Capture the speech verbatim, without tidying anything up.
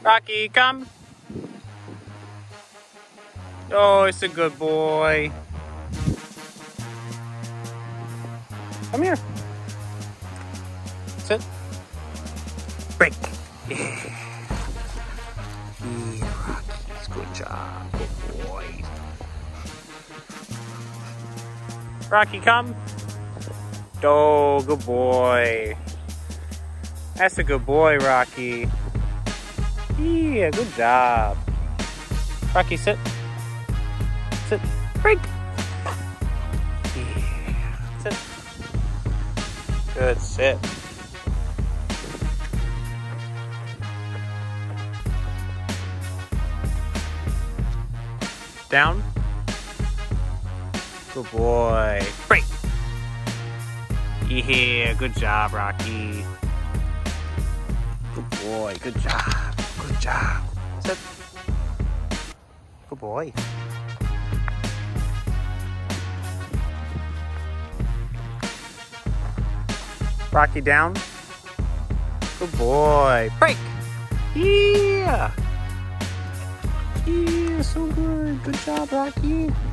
Rocky, come. Oh, it's a good boy. Come here. Sit. Break. Yeah. Yeah, Rocky's good job. Good boy. Rocky, come. Oh, good boy. That's a good boy, Rocky. Yeah, good job. Rocky, sit. Sit. Break. Yeah. Sit. Good sit. Down. Good boy. Break. Yeah, good job, Rocky. Good boy, good job. Good job. Sit. Good boy. Rocky, down. Good boy. Break. Yeah. Yeah, so good. Good job, Rocky.